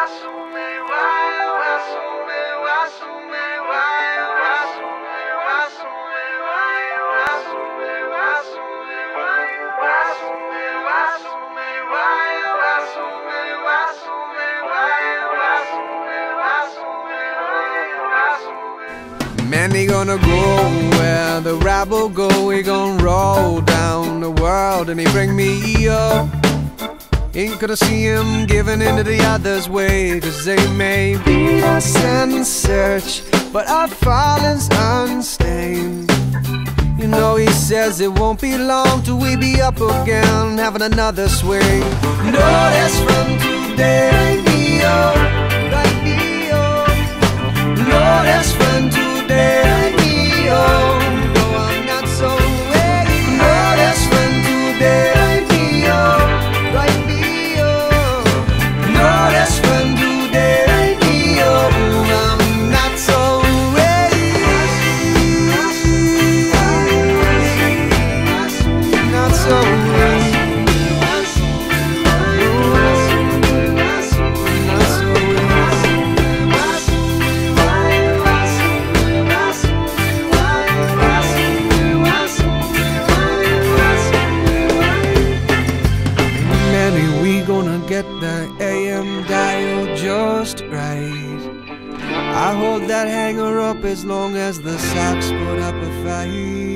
Many gonna go where the rabble go. He gon' roll down the world and he bring me up. Ain't gonna see him giving into the others' way, 'cause they may beat us and search, but our falling's unstained. You know he says it won't be long till we be up again, having another swing. No, that's from today, me-oh, like me-oh. No, that's from today, me-oh. No, I'm not so ready. No, that's from today, me-oh, like me-oh. No, that's from today, me-oh. I'm not so ready. Not so ready. Get the AM dial just right. I hold that hanger up as long as the Sox put up a fight.